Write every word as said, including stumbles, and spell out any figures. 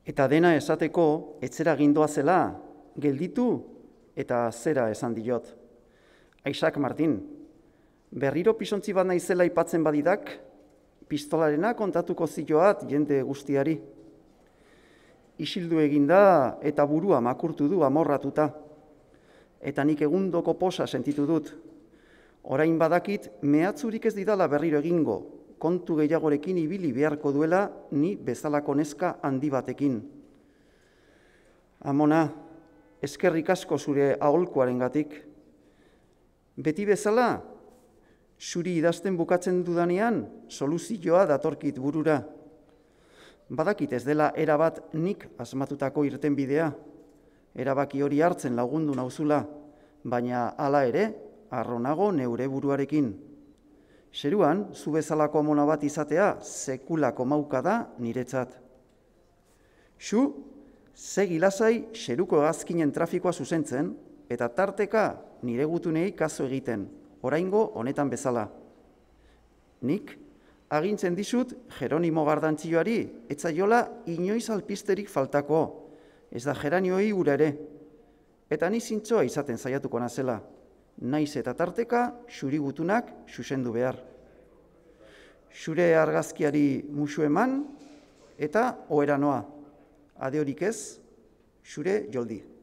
Eta dena esateko, etzera gindoa zela, gelditu eta zera esan diot. Aixak Martin, berriro pisontzi bat naizela aipatzen badidak, pistolarena kontatuko zioat jende guztiari. Isildu eginda eta burua makurtu du amorratuta. Eta nik egundoko posa sentitu dut. Orain badakit, mehatzurik ez didala berriro egingo, kontu gehiagorekin ibili beharko duela ni bezalako neska handi batekin. Amona, eskerrik asko zure aholkuarengatik. Beti bezala, zuri idazten bukatzen dudanean, soluzioa datorkit burura. Badakit ez dela erabat nik asmatutako irtenbidea. Erabaki hori hartzen lagundu nauzula, baina hala ere, arronago neure buruarekin. Seruan, zu bezalako amona bat izatea, sekulako mauka da niretzat. Zu, segi lasai xeruko hegazkinen trafikoa zuzentzen, eta tarteka nire gutunei kaso egiten, oraingo honetan bezala. Nik, agintzen dizut Jeronimo Gardantzioari, etzaiola inoiz alpisterik faltako, ez da geranioi ura ere, eta ni zintzoa izaten saiatuko nazela, naiz eta tarteka xuri gutunak zuzendu behar. Zure argazkiari musu eman eta ohera noa, adeorik ez, zure Joldi.